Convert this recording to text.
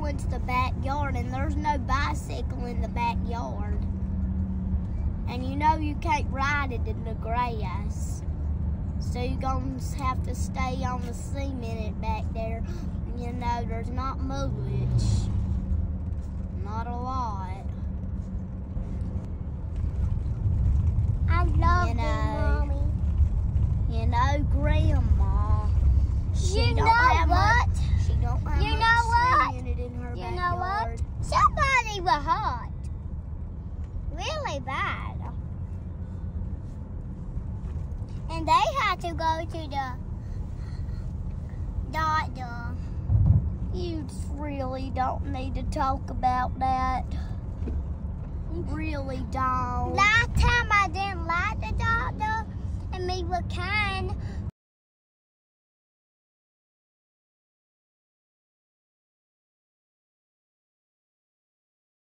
into the backyard, and there's no bicycle in the backyard. And you know you can't ride it in the grass. So you're going to have to stay on the cement back there. You know, there's not much. Not a lot. I love you, Mommy. You know, Grandma. You know what? She don't have You know what? much sand in her You backyard. know what? Somebody was hurt. Really bad. And they had to go to the doctor. You really don't need to talk about that. You really don't. Last time I didn't like the doctor, and we were kind.